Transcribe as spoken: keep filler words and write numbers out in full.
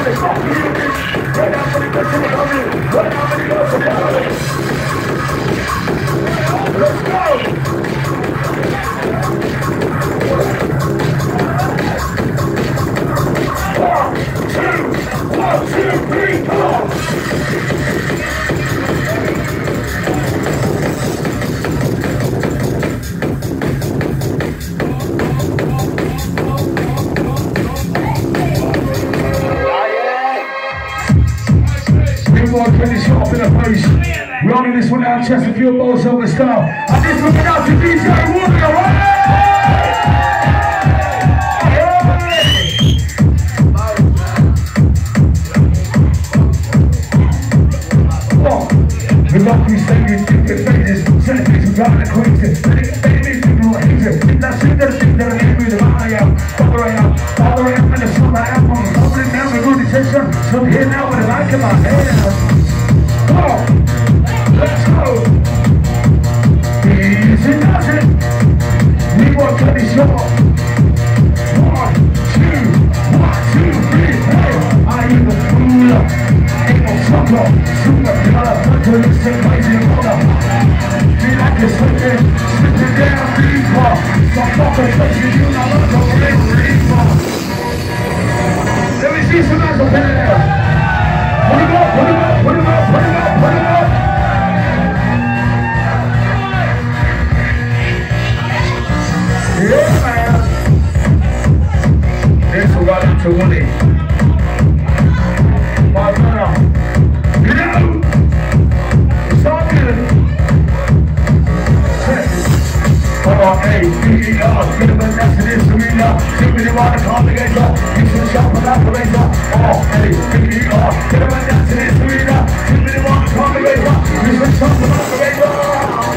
Let's go! One, two, one, two, three, four. Finish off in the face. We're on this one out, Chesterfield Bolsover style. And this one out to D J Warrior. We love you, say you different phases. Certain things we got in the queens. Baby, people are easy. That's it, that's it, that's it. With the I am, father I am, father I am, and the son I am. I'm holding down with good intention. So I'm here now with a mic in my hand. Come on, let's go. Easy does it. We want to be short. One, two, one, two, three, hey. I am the ruler. Ain't no trouble. Super color, put to the same place in the corner. Feel like you're slipping, slipping down deeper. Some fucking places you know I'm not going deeper. Let me see some hands up in there. Put him up, put him up, put him up, put him up, put him up. Yeah, man. This will run into Willie. My man. You know, it's all good. Come on, hey, B E R, bit of a nest in this arena. See me the water complicator, you should shop an operator. Oh, hey, B E R, bit of a nest in this arena. See me the water complicator, you should shop an operator.